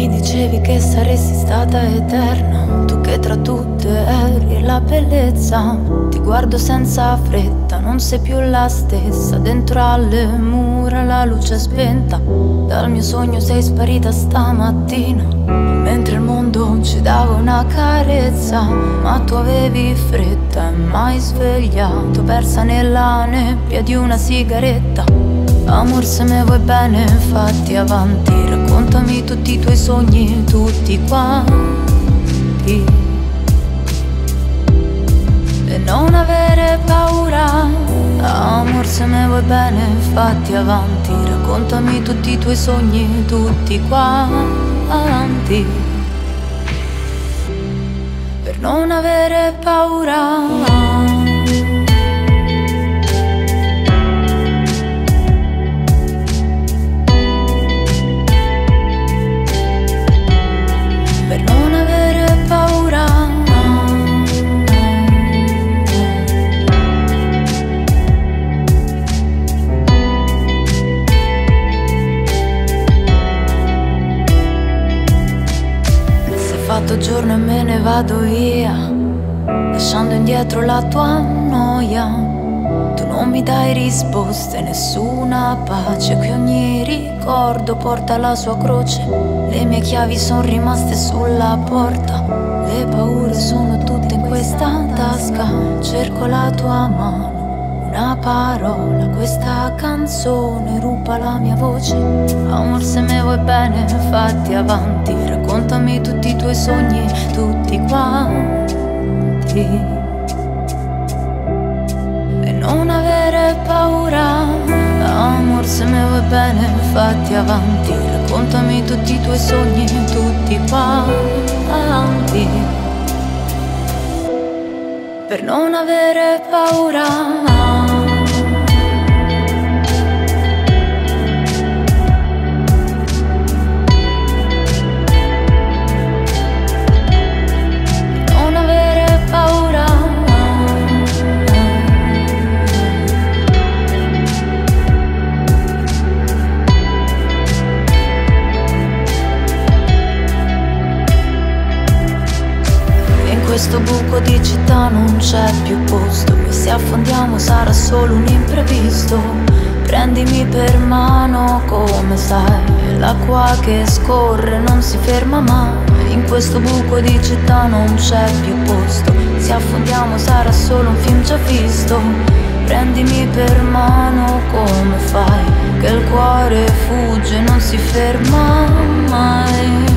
Mi dicevi che saresti stata eterna, tu che tra tutte eri la bellezza. Ti guardo senza fretta, non sei più la stessa. Dentro alle mura la luce è spenta. Dal mio sogno sei sparita stamattina, mentre il mondo ci dava una carezza. Ma tu avevi fretta e mai svegliato, persa nella nebbia di una sigaretta. Amor, se me vuoi bene, fatti avanti, raccontami tutti i tuoi sogni, tutti quanti. E non avere paura. Amor, se me vuoi bene, fatti avanti, raccontami tutti i tuoi sogni, tutti quanti. Per non avere paura. Fatto giorno e me ne vado via, lasciando indietro la tua noia. Tu non mi dai risposte, nessuna pace, che ogni ricordo porta la sua croce. Le mie chiavi sono rimaste sulla porta, le paure sono tutte in questa tasca. Cerco la tua mano, una parola, questa canzone ruba la mia voce. Amor, se me vuoi bene, fatti avanti, raccontami tutti i tuoi sogni, tutti quanti. E non avere paura. Amor, se me vuoi bene, fatti avanti, raccontami tutti i tuoi sogni, tutti quanti. Per non avere paura. In questo buco di città non c'è più posto, e se affondiamo sarà solo un imprevisto. Prendimi per mano, come sai, l'acqua che scorre non si ferma mai. In questo buco di città non c'è più posto, se affondiamo sarà solo un film già visto. Prendimi per mano, come fai, che il cuore fugge, non si ferma mai.